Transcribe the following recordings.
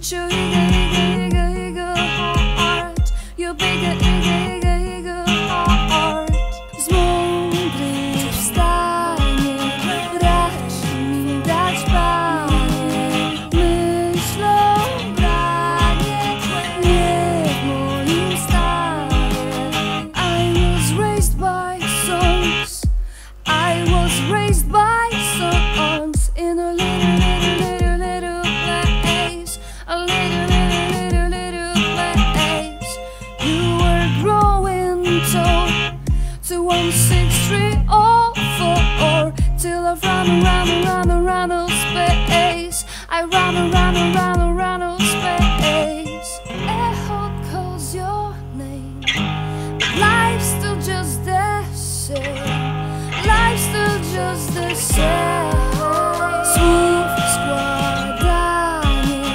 with your ego heart, your bigger ego heart. Z mądrych wstanie, racz mi dać, Panie, myślą branie, nie w moim stanie. I was raised by songs, I was raised by songs in a little place, a little place. You were growing tall to 16304 till I run out space. I run out space. Echo calls your name, but life's still just the same. Life's still just the same. Słów składanie,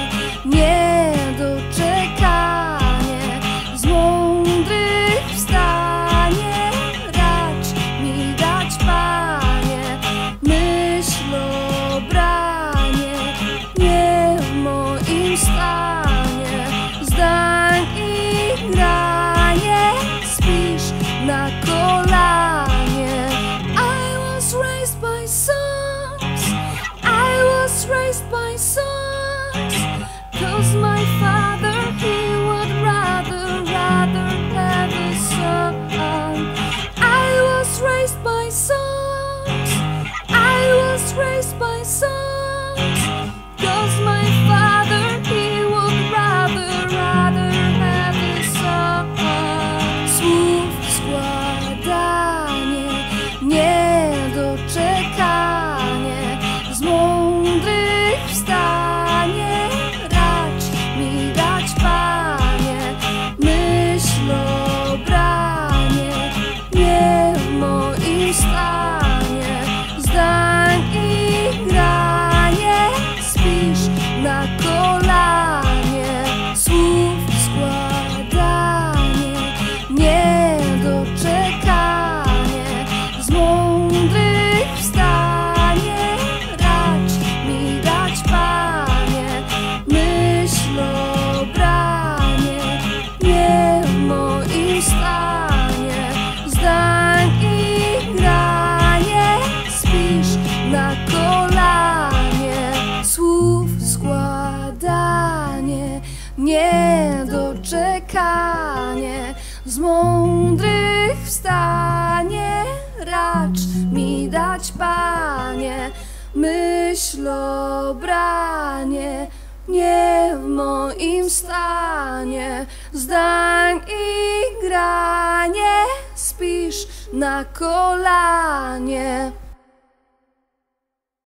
niedoczekanie, z mądrych wstanie, racz mi dać, Panie, myśl o branie, nie w moim stanie, zdań i granie, spisz na kolanie. I was raised by songs, I was raised by songs, 'cause my father, he would rather have a son. I was raised by songs, I was raised by songs, 'cause my father, he would rather have a son. Słów składanie, niedoczekanie, z mądrych wstanie, racz mi dać, Panie, myśl o branie, nie w moim stanie, zdań i granie, spisz na kolanie. Słów składanie, niedoczekanie, z mądrych wstanie, racz mi dać, Panie, myśl o branie, nie w moim stanie, zdań i granie, spisz na kolanie. Słów składanie, niedoczekanie, z mądrych wstanie, racz mi dać, Panie, myśl o branie, nie w moim stanie, zdań i granie, spisz na kolanie.